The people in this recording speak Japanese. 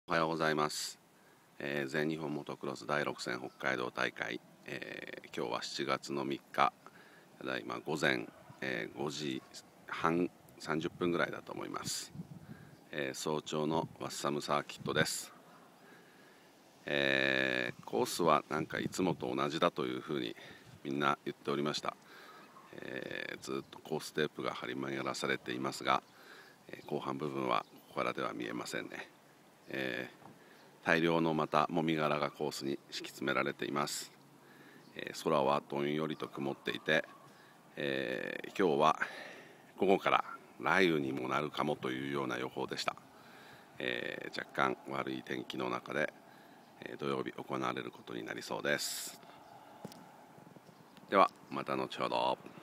おはようございます。全日本モトクロス第6戦北海道大会、今日は7月の3日、ただいま午前、5時半30分ぐらいだと思います。早朝のワッサムサーキットです。コースはなんかいつもと同じだというふうにみんな言っておりました。ずっとコーステープが張り巡らされていますが、後半部分はここからでは見えませんね。大量のまたもみ殻がコースに敷き詰められています。空はどんよりと曇っていて、今日は午後から雷雨にもなるかもというような予報でした。若干悪い天気の中で、土曜日行われることになりそうです。ではまた後ほど。